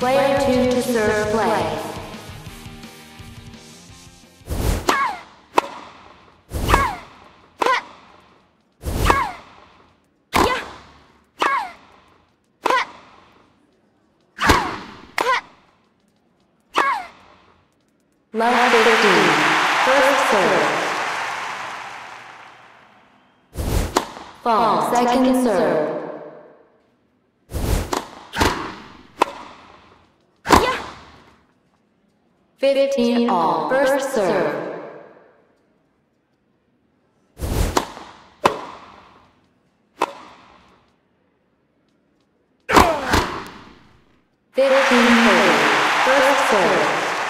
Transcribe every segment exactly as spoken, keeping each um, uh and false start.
Player two to serve play. Love fifteen. First serve. Fall. Second serve. Fifteen all. First serve. Fifteen thirty. First serve.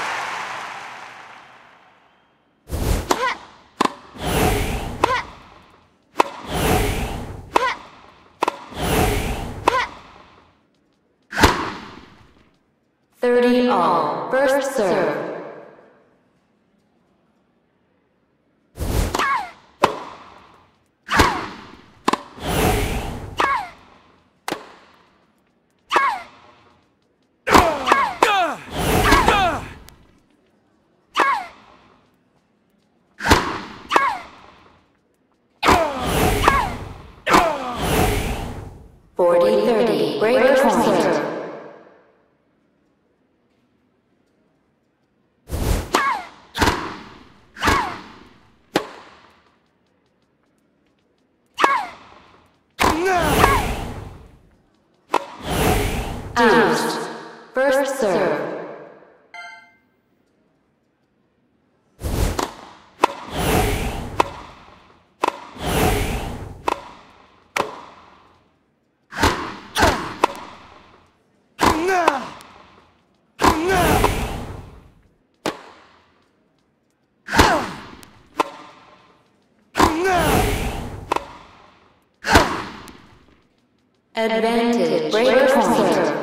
Thirty all. First serve. Forty thirty. Break point. Deuce. First serve. Advantage. Break point.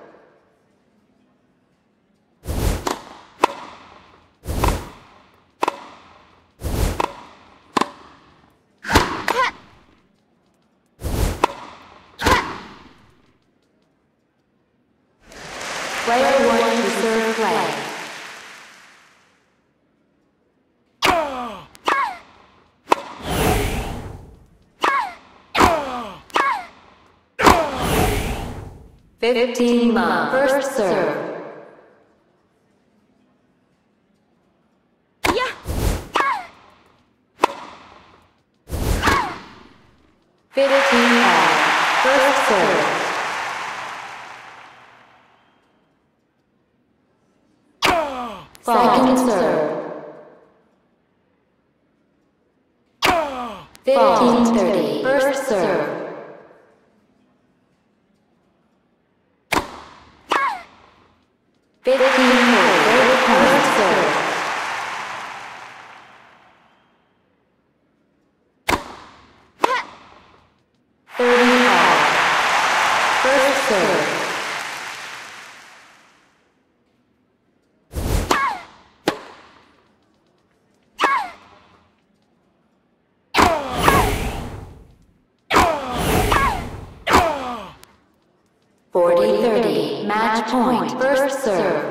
Player one to serve play. Fifteen love. First serve. Fifteen all. First serve. Second serve. Fifteen thirty. First serve. Fifteen thirty. First serve. Thirty all. First serve. Forty thirty. Match point. First serve.